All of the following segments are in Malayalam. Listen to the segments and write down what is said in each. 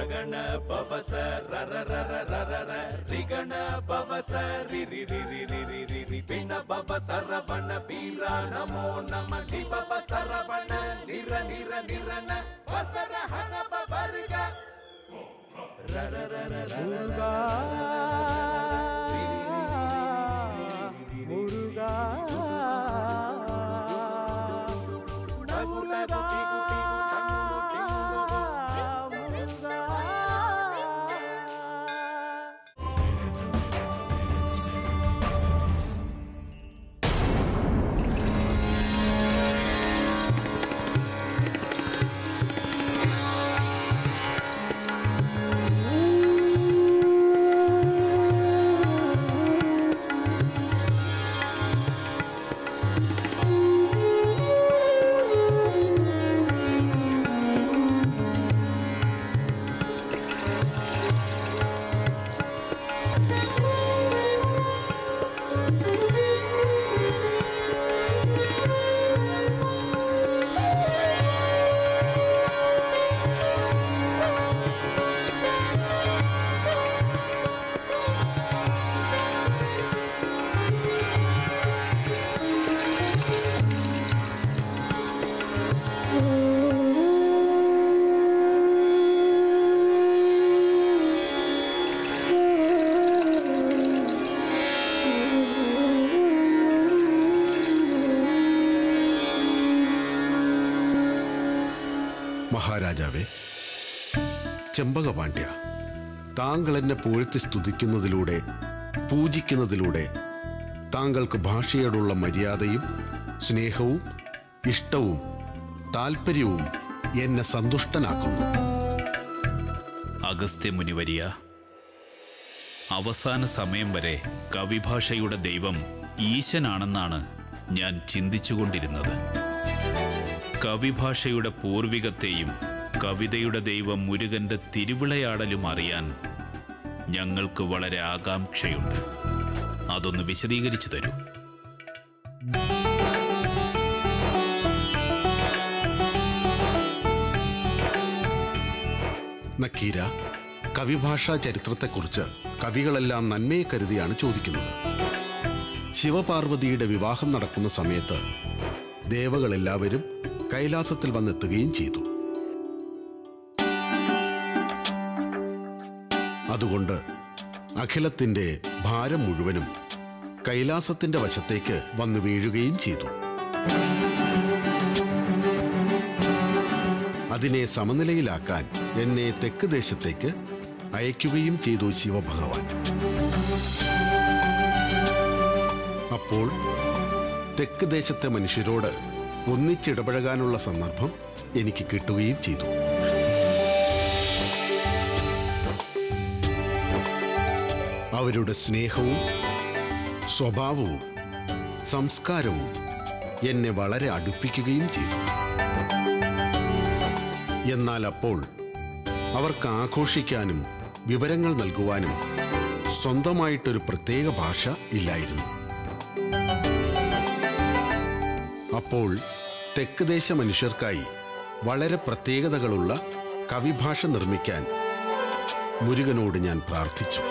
ರಗಣ ಪವಸ ರರ ರರ ರರ ರ ರಿಗಣ ಪವಸ ರಿ ರಿ ರಿ ರಿ ರಿ ರಿ ರಿ ರಿ ಪಿಣ ಪವ ಸರವಣ ವೀರ ನಮೋ ನಮ ಲಿ ಪವ ಸರವಣ ನಿರ ನಿರ ನಿರನ ವಸರ ಹನ ಪವರ್ಗ ರರ ರರ ರರ ಮುರುಗಾ മഹാരാജാവേ, ചെമ്പകപാണ്ഡ്യ, താങ്കൾ എന്നെ പുകഴ്ത്തി സ്തുതിക്കുന്നതിലൂടെ, പൂജിക്കുന്നതിലൂടെ താങ്കൾക്ക് ഭാഷയോടുള്ള മര്യാദയും സ്നേഹവും ഇഷ്ടവും താല്പര്യവും എന്നെ സന്തുഷ്ടനാക്കുന്നു. അഗസ്ത്യമുനിവരിയ, അവസാന സമയം വരെ കവിഭാഷയുടെ ദൈവം ഈശനാണെന്നാണ് ഞാൻ ചിന്തിച്ചുകൊണ്ടിരുന്നത്. കവിഭാഷയുടെ പൂർവികത്തെയും കവിതയുടെ ദൈവം മുരുകന്റെ തിരുവിളയാടലും അറിയാൻ ഞങ്ങൾക്ക് വളരെ ആകാംക്ഷയുണ്ട്. അതൊന്ന് വിശദീകരിച്ചു തരൂ. നക്കീര, കവിഭാഷാ ചരിത്രത്തെക്കുറിച്ച് കവികളെല്ലാം നന്മയെ കരുതിയാണ് ചോദിക്കുന്നത്. ശിവപാർവതിയുടെ വിവാഹം നടക്കുന്ന സമയത്ത് ദേവകളെല്ലാവരും കൈലാസത്തിൽ വന്നെത്തുകയും ചെയ്തു. അതുകൊണ്ട് അഖിലത്തിന്റെ ഭാരം മുഴുവനും കൈലാസത്തിന്റെ വശത്തേക്ക് വന്നു വീഴുകയും ചെയ്തു. അതിനെ സമനിലയിലാക്കാൻ എന്നെ തെക്ക് ദേശത്തേക്ക് അയക്കുകയും ചെയ്തു ശിവഭഗവാൻ. അപ്പോൾ തെക്ക് ദേശത്തെ മനുഷ്യരോട് ഒന്നിച്ചിടപഴകാനുള്ള സന്ദർഭം എനിക്ക് കിട്ടുകയും ചെയ്തു. അവരുടെ സ്നേഹവും സ്വഭാവവും സംസ്കാരവും എന്നെ വളരെ അടുപ്പിക്കുകയും ചെയ്തു. എന്നാൽ അപ്പോൾ അവർക്ക് ആഘോഷിക്കാനും വിവരങ്ങൾ നൽകുവാനും സ്വന്തമായിട്ടൊരു പ്രത്യേക ഭാഷ ഇല്ലായിരുന്നു. അപ്പോൾ തെക്ക് ദേശ മനുഷ്യർക്കായി വളരെ പ്രത്യേകതകളുള്ള കവിഭാഷ നിർമ്മിക്കാൻ മുരുകനോട് ഞാൻ പ്രാർത്ഥിച്ചു.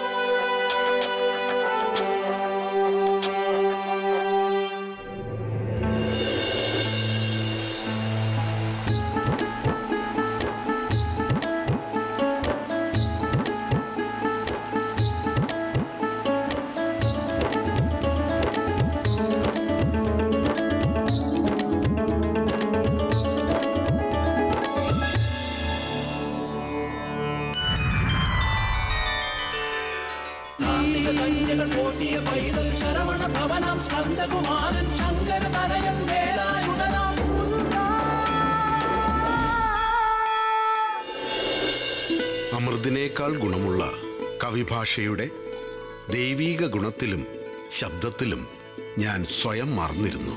അമൃതിനേക്കാൾ ഗുണമുള്ള കവിഭാഷയുടെ ദൈവീക ഗുണത്തിലും ശബ്ദത്തിലും ഞാൻ സ്വയം മറന്നിരുന്നു.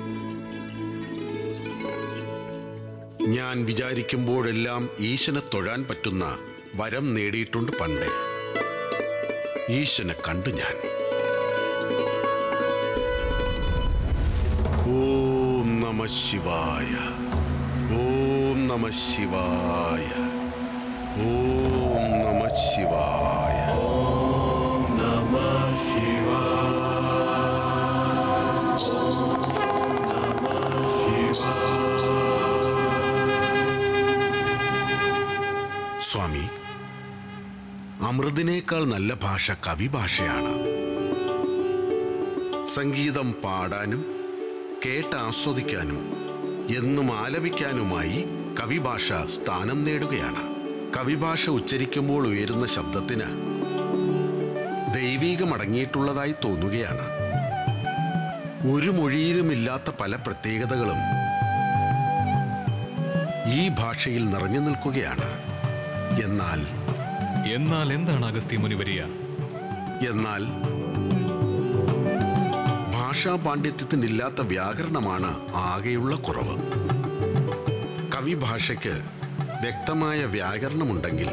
ഞാൻ വിചാരിക്കുമ്പോഴെല്ലാം ഈശനെ തൊഴാൻ പറ്റുന്ന വരം നേടിയിട്ടുണ്ട് പണ്ടേ. ഈശനെ കണ്ടു ഞാൻ. ഓം നമഃ ശിവായ, ഓം നമഃ ശിവായ. ഓം നമഃ ശിവായ. സ്വാമി, അമൃതിനേക്കാൾ നല്ല ഭാഷ കവിഭാഷയാണ്. സംഗീതം പാടാനും കേട്ടാസ്വദിക്കാനും എന്നും ആലപിക്കാനുമായി കവിഭാഷ സ്ഥാനം നേടുകയാണ്. കവിഭാഷ ഉച്ചരിക്കുമ്പോൾ ഉയരുന്ന ശബ്ദത്തിന് ദൈവീകമടങ്ങിയിട്ടുള്ളതായി തോന്നുകയാണ്. ഒരു മൊഴിയിലുമില്ലാത്ത പല പ്രത്യേകതകളും ഈ ഭാഷയിൽ നിറഞ്ഞു നിൽക്കുകയാണ്. എന്നാൽ എന്താണ് അഗസ്ത്യ മുനിവരിയ? എന്നാൽ ഭാഷാ പാണ്ഡിത്യത്തിനില്ലാത്ത വ്യാകരണമാണ് ആകെയുള്ള കുറവ്. കവിഭാഷയ്ക്ക് വ്യക്തമായ വ്യാകരണമുണ്ടെങ്കിൽ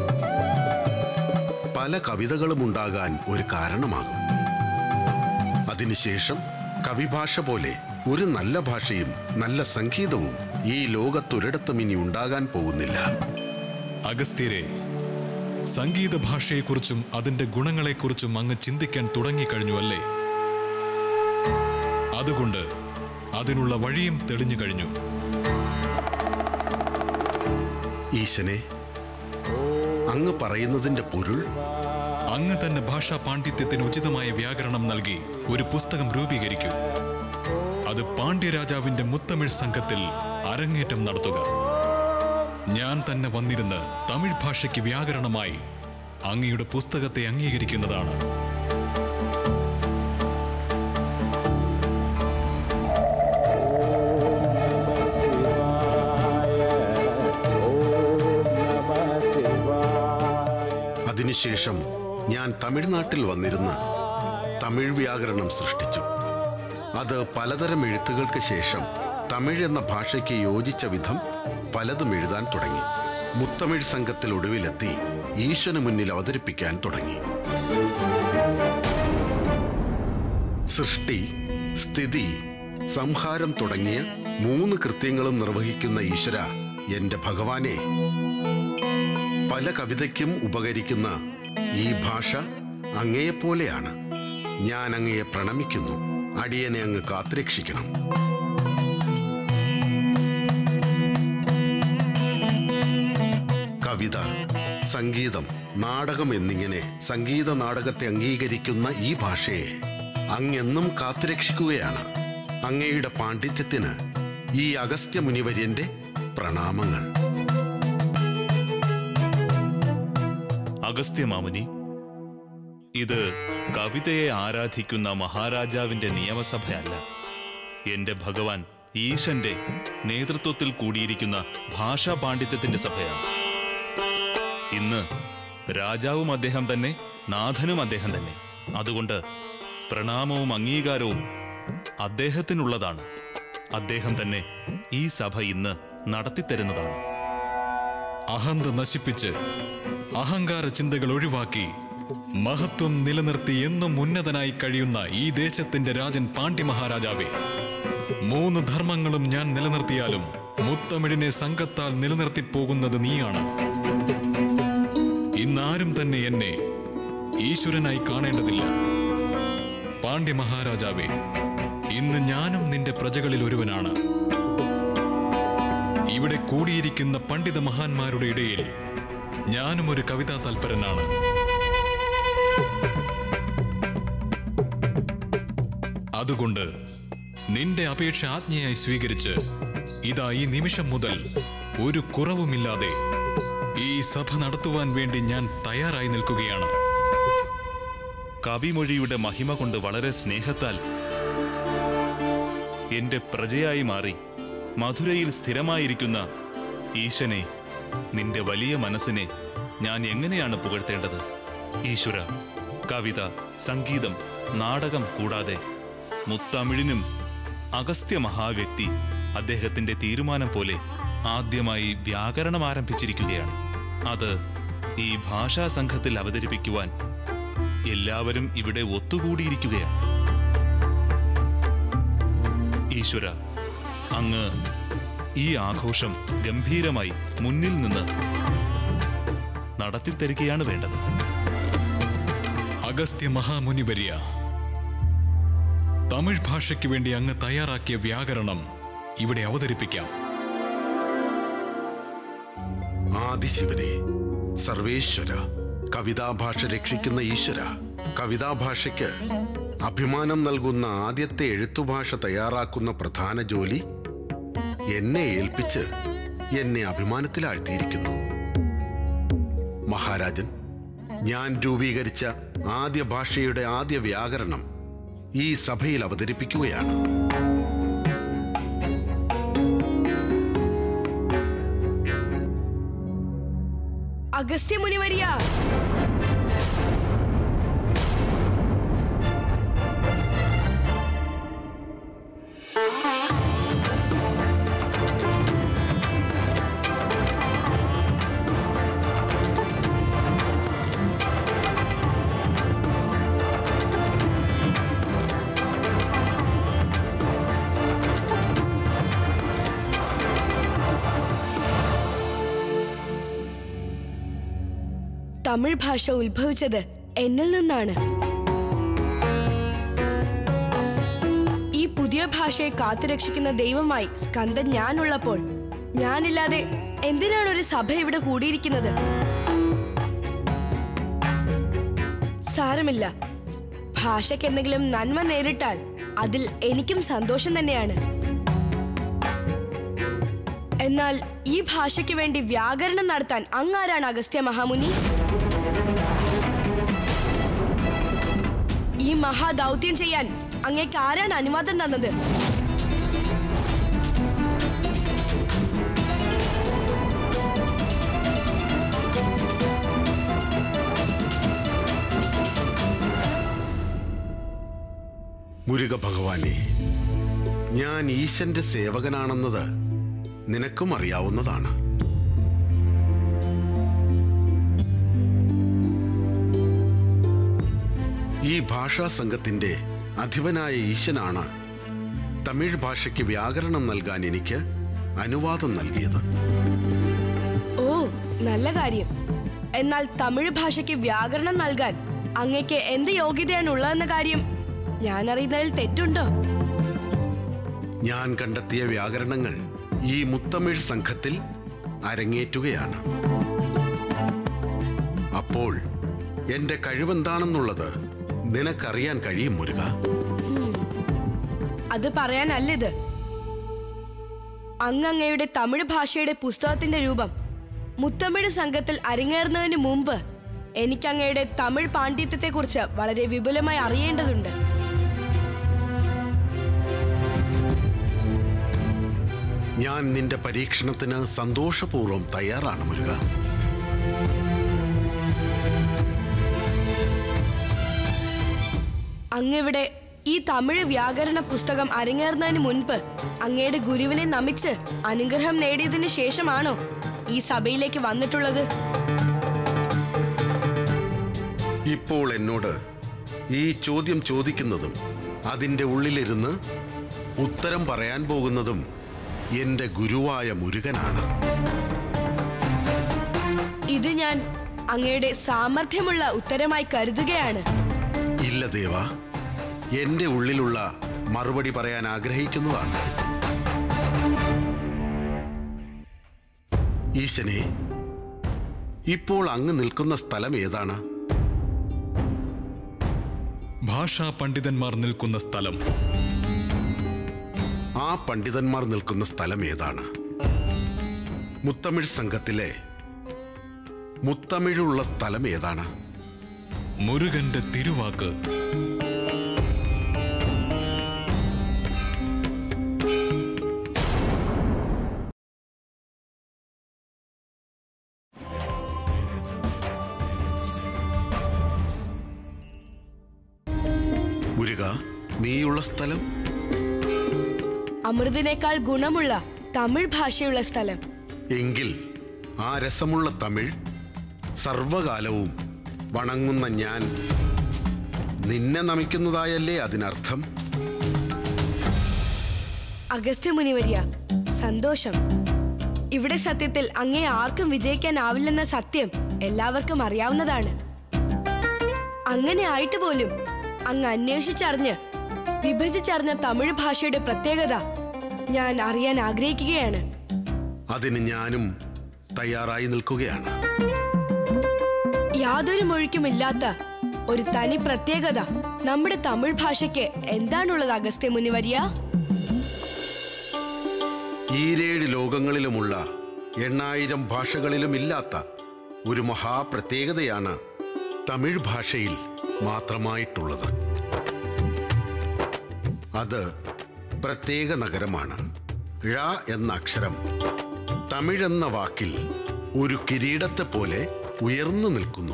പല കവിതകളും ഉണ്ടാകാൻ ഒരു കാരണമാകും. അതിനുശേഷം കവിഭാഷ പോലെ ഒരു നല്ല ഭാഷയും നല്ല സംഗീതവും ഈ ലോകത്തൊരിടത്തും ഇനി ഉണ്ടാകാൻ പോകുന്നില്ല. അഗസ്ത്യരെ, സംഗീത ഭാഷയെക്കുറിച്ചും അതിന്റെ ഗുണങ്ങളെക്കുറിച്ചും അങ്ങ് ചിന്തിക്കാൻ തുടങ്ങിക്കഴിഞ്ഞു അല്ലേ? അതുകൊണ്ട് അതിനുള്ള വഴിയും തെളിഞ്ഞു കഴിഞ്ഞു. ഈശനെ, അങ്ങ് പറയുന്നതിന്റെ പൊരുൾ? അങ്ങ് തന്നെ ഭാഷാ പാണ്ഡിത്യത്തിന് ഉചിതമായ വ്യാകരണം നൽകി ഒരു പുസ്തകം രൂപീകരിക്കൂ. അത് പാണ്ഡ്യരാജാവിന്റെ മുത്തമിഴ് സംഘത്തിൽ അരങ്ങേറ്റം നടത്തുക. ഞാൻ തന്നെ വന്നിരുന്ന് തമിഴ് ഭാഷയ്ക്ക് വ്യാകരണമായി അങ്ങയുടെ പുസ്തകത്തെ അംഗീകരിക്കുന്നതാണ്. അതിനുശേഷം ഞാൻ തമിഴ്നാട്ടിൽ വന്നിരുന്ന് തമിഴ് വ്യാകരണം സൃഷ്ടിച്ചു. അത് പലതരം എഴുത്തുകൾക്ക് ശേഷം തമിഴ് എന്ന ഭാഷയ്ക്ക് യോജിച്ച വിധം പലതും എഴുതാൻ തുടങ്ങി. മുത്തമിഴ് സംഘത്തിൽ ഒടുവിലെത്തി ഈശ്വരന് മുന്നിൽ അവതരിപ്പിക്കാൻ തുടങ്ങി. സൃഷ്ടി, സ്ഥിതി, സംഹാരം തുടങ്ങിയ 3 കൃത്യങ്ങളും നിർവഹിക്കുന്ന ഈശ്വര, എന്റെ ഭഗവാനെ, പല കവിതയ്ക്കും ഉപകരിക്കുന്ന ഈ ഭാഷ അങ്ങയെപ്പോലെയാണ്. ഞാൻ അങ്ങയെ പ്രണമിക്കുന്നു. അടിയനെ അങ്ങ് കാത്തുരക്ഷിക്കണം. കവിത, സംഗീതം, നാടകം എന്നിങ്ങനെ സംഗീത നാടകത്തെ അംഗീകരിക്കുന്ന ഈ ഭാഷയെ അങ്ങെന്നും കാത്തുരക്ഷിക്കുകയാണ്. അങ്ങയുടെ പാണ്ഡിത്യത്തിന് ഈ അഗസ്ത്യ മുനിവര്യന്റെ പ്രണാമങ്ങൾ. അഗസ്ത്യമാമുനി, ഇത് കവിതയെ ആരാധിക്കുന്ന മഹാരാജാവിന്റെ നിയമസഭയല്ല. എന്റെ ഭഗവാൻ ഈശന്റെ നേതൃത്വത്തിൽ കൂടിയിരിക്കുന്ന ഭാഷാ പാണ്ഡിത്യത്തിന്റെ സഭയാണ്. ഇന്ന് രാജാവും അദ്ദേഹം തന്നെ, നാഥനും അദ്ദേഹം തന്നെ. അതുകൊണ്ട് പ്രണാമവും അംഗീകാരവും അദ്ദേഹത്തിനുള്ളതാണ്. അദ്ദേഹം തന്നെ ഈ സഭ ഇന്ന് നടത്തിത്തരുന്നതാണ്. അഹന്ത നശിപ്പിച്ച് അഹങ്കാര ചിന്തകൾ ഒഴിവാക്കി മഹത്വം നിലനിർത്തി എന്നും ഉന്നതനായി കഴിയുന്ന ഈ ദേശത്തിന്റെ രാജൻ പാണ്ഡ്യ മഹാരാജാവേ, 3 ധർമ്മങ്ങളും ഞാൻ നിലനിർത്തിയാലും മുത്തമിഴിനെ സംഘത്താൽ നിലനിർത്തിപ്പോകുന്നത് നീയാണ്. ഇന്നാരും തന്നെ എന്നെ ഈശ്വരനായി കാണേണ്ടതില്ല. പാണ്ഡ്യ മഹാരാജാവേ, ഇന്ന് ഞാനും നിന്റെ പ്രജകളിൽ ഒരുവനാണ്. ഇവിടെ കൂടിയിരിക്കുന്ന പണ്ഡിത മഹാന്മാരുടെ ഇടയിൽ ഞാനും ഒരു കവിതാ തൽപരനാണ്. അതുകൊണ്ട് നിന്റെ അപേക്ഷ ആജ്ഞയായി സ്വീകരിച്ച് ഇതാ ഈ നിമിഷം മുതൽ ഒരു കുറവുമില്ലാതെ ഈ സഭ നടത്തുവാൻ വേണ്ടി ഞാൻ തയ്യാറായി നിൽക്കുകയാണ്. കവിമൊഴിയുടെ മഹിമ കൊണ്ട് വളരെ സ്നേഹത്താൽ എന്റെ പ്രജയായി മാറി മധുരയിൽ സ്ഥിരമായിരിക്കുന്ന ഈശനെ, നിന്റെ വലിയ മനസ്സിനെ ഞാൻ എങ്ങനെയാണ് പുകഴ്ത്തേണ്ടത്? ഈശ്വര, കവിത, സംഗീതം, നാടകം കൂടാതെ മുത്തമിഴിനും അഗസ്ത്യ മഹാവ്യക്തി അദ്ദേഹത്തിന്റെ തീരുമാനം പോലെ ആദ്യമായി വ്യാകരണം ആരംഭിച്ചിരിക്കുകയാണ്. അത് ഈ ഭാഷാ സംഘത്തിൽ അവതരിപ്പിക്കുവാൻ എല്ലാവരും ഇവിടെ ഒത്തുകൂടിയിരിക്കുകയാണ്. ഈശ്വര, അങ്ങ് ഈ ആഘോഷം ഗംഭീരമായി മുന്നിൽ നിന്ന് നടത്തിത്തരികയാണ് വേണ്ടത്. അഗസ്ത്യ മഹാമുനിവര്യ, തമിഴ് ഭാഷയ്ക്ക് വേണ്ടി അങ്ങ് തയ്യാറാക്കിയ വ്യാകരണം ഇവിടെ അവതരിപ്പിക്കാം. ആദിശിവനെ, സർവേശ്വര, കവിതാഭാഷ രക്ഷിക്കുന്ന ഈശ്വര, കവിതാഭാഷയ്ക്ക് അഭിമാനം നൽകുന്ന ആദ്യത്തെ എഴുത്തുഭാഷ തയ്യാറാക്കുന്ന പ്രധാന ജോലി എന്നെ ഏൽപ്പിച്ച് എന്നെ അഭിമാനത്തിലാഴ്ത്തിയിരിക്കുന്നു. മഹാരാജൻ, ഞാൻ രൂപീകരിച്ച ആദ്യ ഭാഷയുടെ ആദ്യ വ്യാകരണം ഈ സഭയിൽ അവതരിപ്പിക്കുകയാണ്. അഗസ്ത്യ മുനിവര്യ, തമിഴ് ഭാഷ ഉത്ഭവിച്ചത് എന്നിൽ നിന്നാണ്. ഈ പുതിയ ഭാഷയെ കാത്തുരക്ഷിക്കുന്ന ദൈവമായി സ്കന്ദൻ ഞാനുള്ളപ്പോൾ ഞാനില്ലാതെ എന്തിനാണ് ഒരു സഭ ഇവിടെ കൂടിയിരിക്കുന്നത്? സാരമില്ല, ഭാഷയ്ക്ക് എന്തെങ്കിലും നന്മ നേരിട്ടാൽ അതിൽ എനിക്കും സന്തോഷം തന്നെയാണ്. എന്നാൽ ഈ ഭാഷയ്ക്ക് വേണ്ടി വ്യാകരണം നടത്താൻ അങ്ങാരാണ് അഗസ്ത്യ മഹാമുനി? ഈ മഹാദൗത്യം ചെയ്യാൻ അങ്ങേക്ക് ആരാണ് അനുവാദം തന്നത്? മുരുക ഭഗവാനെ, ഞാൻ ഈശന്റെ സേവകനാണെന്നത് നിനക്കും അറിയാവുന്നതാണ്. ഈ ഭാഷാ സംഘത്തിന്റെ അധിപനായ ഈശനാണ് തമിഴ് ഭാഷയ്ക്ക് വ്യാകരണം നൽകാൻ എനിക്ക് അനുവാദം നൽകിയത്. ഓ, നല്ല കാര്യം. എന്നാൽ തമിഴ് ഭാഷയ്ക്ക് വ്യാകരണം നൽകാൻ അങ്ങേക്ക് എന്ത് യോഗ്യതയാണ് ഉള്ളതെന്ന കാര്യം ഞാൻ അറിയുന്നതിൽ തെറ്റുണ്ടോ? ഞാൻ കണ്ടെത്തിയ വ്യാകരണങ്ങൾ ഈ മുത്തമിഴ് സംഘത്തിൽ അരങ്ങേറ്റുകയാണ്. അപ്പോൾ എന്റെ കഴിവെന്താണെന്നുള്ളത് നിനക്കറിയാൻ കഴിയും മുരുക. അത് പറയാനല്ലിത്. അങ്ങയുടെ തമിഴ് ഭാഷയുടെ പുസ്തകത്തിന്റെ രൂപം മുത്തമിഴ് സംഘത്തിൽ അരങ്ങേറുന്നതിന് മുമ്പ് എനിക്കങ്ങയുടെ തമിഴ് പാണ്ഡിത്യത്തെക്കുറിച്ച് വളരെ വിപുലമായി അറിയേണ്ടതുണ്ട്. ഞാൻ നിന്റെ പരീക്ഷണത്തിന് സന്തോഷപൂർവ്വം തയ്യാറാണ് മുരുക. അങ്ങിവിടെ ഈ തമിഴ് വ്യാകരണ പുസ്തകം അരങ്ങേറുന്നതിന് മുൻപ് അങ്ങയുടെ ഗുരുവിനെ നമിച്ച് അനുഗ്രഹം നേടിയതിനു ശേഷമാണോ ഈ സഭയിലേക്ക് വന്നിട്ടുള്ളത്? ഇപ്പോൾ എന്നോട് ഈ ചോദ്യം ചോദിക്കുന്നതും അതിൻ്റെ ഉള്ളിലിരുന്ന് ഉത്തരം പറയാൻ പോകുന്നതും എന്റെ ഗുരുവായ മുരുകനാണ്. ഇത് ഞാൻ അങ്ങയുടെ സാമർഥ്യമുള്ള ഉത്തരമായി കരുതുകയാണ്. ഇല്ല ദേവ, എന്റെ ഉള്ളിലുള്ള മറുപടി പറയാൻ ആഗ്രഹിക്കുന്നതാണ്. ഈശനെ, ഇപ്പോൾ അങ്ങ് നിൽക്കുന്ന സ്ഥലം ഏതാണ്? ഭാഷാ പണ്ഡിതന്മാർ നിൽക്കുന്ന സ്ഥലം. ആ പണ്ഡിതന്മാർ നിൽക്കുന്ന സ്ഥലം ഏതാണ്? മുത്തമിഴ് സംഘത്തിലെ മുത്തമിഴുള്ള സ്ഥലം ഏതാണ്? മുരുകന്റെ തിരുവാക്ക്. മുരുക, നീയുള്ള സ്ഥലം? അമൃതിനേക്കാൾ ഗുണമുള്ള തമിഴ് ഭാഷയുള്ള സ്ഥലം. എങ്കിൽ ആ രസമുള്ള തമിഴ് സർവകാലവും വണങ്ങുന്ന ഞാൻ നിന്നെ നമിക്കുന്നതായല്ലേ അതിനർത്ഥം? അഗസ്ത്യ മുനിവര്യ, സന്തോഷം. ഇവിടെ സത്യത്തിൽ അങ്ങേ ആർക്കും വിജയിക്കാനാവില്ലെന്ന സത്യം എല്ലാവർക്കും അറിയാവുന്നതാണ്. അങ്ങനെ ആയിട്ട് പോലും അങ്ങ് അന്വേഷിച്ചറിഞ്ഞ് വിഭജിച്ചറിഞ്ഞ തമിഴ് ഭാഷയുടെ പ്രത്യേകത ഞാൻ അറിയാൻ ആഗ്രഹിക്കുകയാണ്. അതിന് ഞാനും തയ്യാറായി നിൽക്കുകയാണ്. യാതൊരു മൊഴിക്കുമില്ലാത്ത ഒരു തനി പ്രത്യേകത നമ്മുടെ തമിഴ് ഭാഷയ്ക്ക് എന്താണുള്ളത് അഗസ്ത്യ മുനിവര്യ? ഈരേഴ് ലോകങ്ങളിലുമുള്ള 8000 ഭാഷകളിലും ഇല്ലാത്ത ഒരു മഹാപ്രത്യേകതയാണ് തമിഴ് ഭാഷയിൽ മാത്രമായിട്ടുള്ളത്. അത് പ്രത്യേക നഗരമാണ്. ഴ എന്ന അക്ഷരം തമിഴെന്ന വാക്കിൽ ഒരു കിരീടത്തെ പോലെ ഉയർന്നു നിൽക്കുന്നു.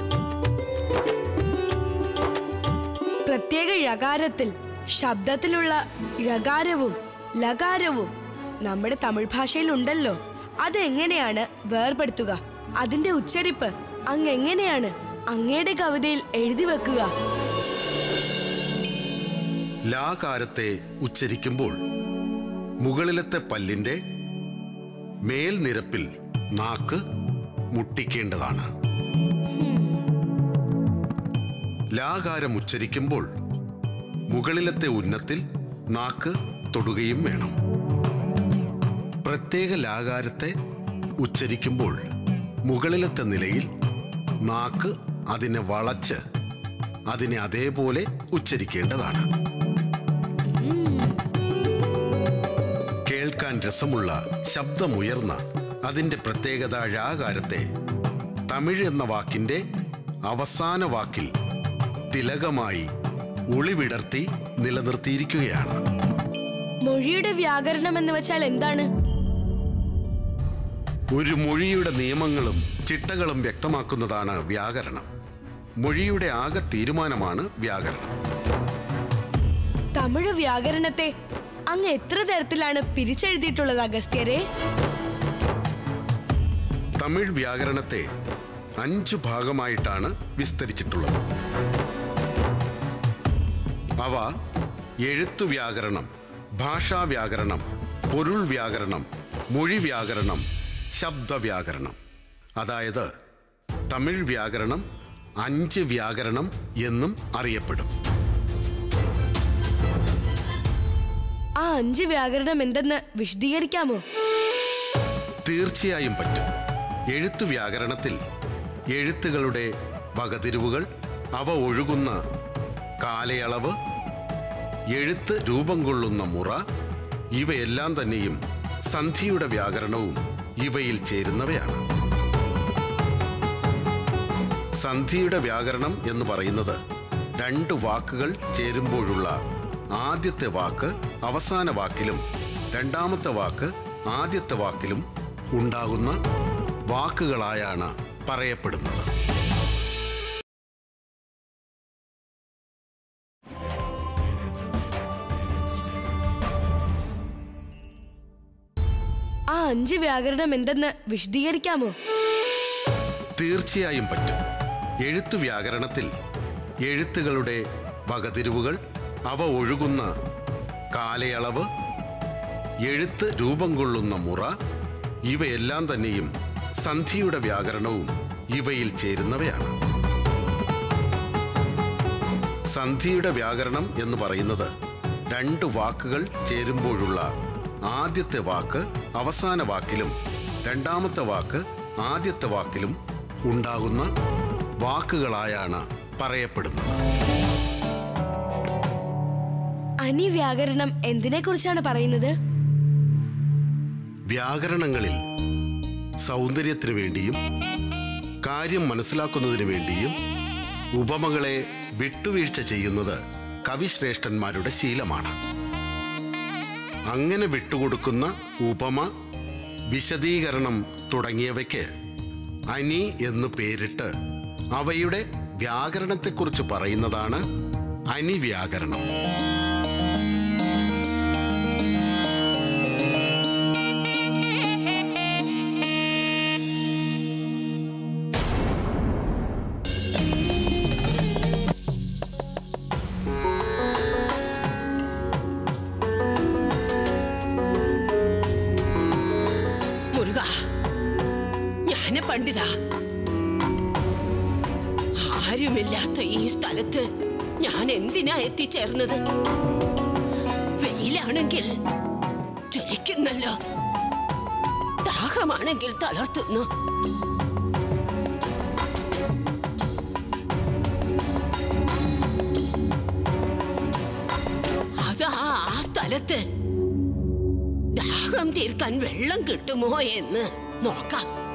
പ്രത്യേക ഴകാരത്തിൽ ശബ്ദത്തിലുള്ള ഴകാരവും ലകാരവും നമ്മുടെ തമിഴ് ഭാഷയിൽ ഉണ്ടല്ലോ. അതെങ്ങനെയാണ് വേർപെടുത്തുക? അതിന്റെ ഉച്ചരിപ്പ് അങ്ങ് എങ്ങനെയാണ് അങ്ങയുടെ കവിതയിൽ എഴുതി വെക്കുക? ലാകാരത്തെ ഉച്ചരിക്കുമ്പോൾ മുകളിലത്തെ പല്ലിന്റെ മേൽനിരപ്പിൽ നാക്ക് മുട്ടിക്കേണ്ടതാണ്. ലാകാരം ഉച്ചരിക്കുമ്പോൾ മുകളിലത്തെ ഉന്നത്തിൽ നാക്ക് തൊടുകയും വേണം. പ്രത്യേക ലാകാരത്തെ ഉച്ചരിക്കുമ്പോൾ മുകളിലത്തെ നിലയിൽ നാക്ക് അതിനെ വളച്ച് അതിനെ അതേപോലെ ഉച്ചരിക്കേണ്ടതാണ്. കേൾക്കാൻ രസമുള്ള ശബ്ദമുയർന്ന അതിൻ്റെ പ്രത്യേകത ഴാകാരത്തെ തമിഴ് എന്ന വാക്കിൻ്റെ അവസാന വാക്കിൽ തിലകമായി ഒളിവിടർത്തി നിലനിർത്തിയിരിക്കുകയാണ്. മൊഴിയുടെ വ്യാകരണം എന്ന് വെച്ചാൽ എന്താണ്? ഒരു മൊഴിയുടെ നിയമങ്ങളും ചിട്ടകളും വ്യക്തമാക്കുന്നതാണ് വ്യാകരണം. മൊഴിയുടെ ആകെ തീരുമാനമാണ് വ്യാകരണം. തമിഴ് വ്യാകരണത്തെ അങ്ങ് എത്ര തരത്തിലാണ് പിരിച്ചെഴുതിയിട്ടുള്ളത് അഗസ്ത്യരെ? തമിഴ് വ്യാകരണത്തെ 5 ഭാഗമായിട്ടാണ് വിസ്തരിച്ചിട്ടുള്ളത്. അവ എഴുത്തു വ്യാകരണം, ഭാഷാ വ്യാകരണം, പൊരുൾ വ്യാകരണം, മൊഴി വ്യാകരണം, ശബ്ദവ്യാകരണം. അതായത് തമിഴ് വ്യാകരണം 5 വ്യാകരണം എന്നും അറിയപ്പെടും. ആ 5 വ്യാകരണം എന്തെന്ന് വിശദീകരിക്കാമോ? തീർച്ചയായും പറ്റും. എഴുത്തു വ്യാകരണത്തിൽ എഴുത്തുകളുടെ വകതിരിവുകൾ, അവ ഒഴുകുന്ന കാലയളവ്, എഴുത്ത് രൂപം കൊള്ളുന്ന മുറ, ഇവയെല്ലാം തന്നെയും സന്ധിയുടെ വ്യാകരണവും ഇവയിൽ ചേരുന്നവയാണ്. സന്ധിയുടെ വ്യാകരണം എന്ന് പറയുന്നത് 2 വാക്കുകൾ ചേരുമ്പോഴുള്ള ആദ്യത്തെ വാക്ക് അവസാന വാക്കിലും രണ്ടാമത്തെ വാക്ക് ആദ്യത്തെ വാക്കിലും ഉണ്ടാകുന്ന വാക്കുകളായാണ് പറയപ്പെടുന്നത്. ആ 5 വ്യാകരണം എന്തെന്ന് വിശദീകരിക്കാമോ? തീർച്ചയായും പറ്റും. എഴുത്തു വ്യാകരണത്തിൽ എഴുത്തുകളുടെ വകതിരിവുകൾ, അവ ഒഴുകുന്ന കാലയളവ്, എഴുത്ത് രൂപം കൊള്ളുന്ന മുറ, ഇവയെല്ലാം തന്നെയും സന്ധിയുടെ വ്യാകരണവും ഇവയിൽ ചേരുന്നവയാണ്. സന്ധിയുടെ വ്യാകരണം എന്ന് പറയുന്നത് 2 വാക്കുകൾ ചേരുമ്പോഴുള്ള ആദ്യത്തെ വാക്ക് അവസാന വാക്കിലും രണ്ടാമത്തെ വാക്ക് ആദ്യത്തെ വാക്കിലും ഉണ്ടാകുന്ന വാക്കുകളായാണ് പറയപ്പെടുന്നത്. അനിവ്യാകരണം എന്തിനെ കുറിച്ചാണ് പറയുന്നത്? വ്യാകരണങ്ങളിൽ സൗന്ദര്യത്തിനു വേണ്ടിയും കാര്യം മനസ്സിലാക്കുന്നതിനു വേണ്ടിയും ഉപമകളെ വിട്ടുവീഴ്ച ചെയ്യുന്നത് കവിശ്രേഷ്ഠന്മാരുടെ ശീലമാണ്. അങ്ങനെ വിട്ടുകൊടുക്കുന്ന ഉപമ, വിശദീകരണം തുടങ്ങിയവയ്ക്ക് അനി എന്ന് പേരിട്ട് അവയുടെ വ്യാകരണത്തെക്കുറിച്ച് പറയുന്നതാണ് അനിവ്യാകരണം. ജ്ഞാനപണ്ഡിത, ആരുമില്ലാത്ത ഈ സ്ഥലത്ത് ഞാൻ എന്തിനാ എത്തിച്ചേർന്നത്? വെയിലാണെങ്കിൽ ജ്വലിക്കുന്നല്ലോ, ദാഹമാണെങ്കിൽ തളർത്തുന്നു. അതാ ആ സ്ഥലത്ത് ദാഹം തീർക്കാൻ വെള്ളം കിട്ടുമോ എന്ന് നോക്കാം.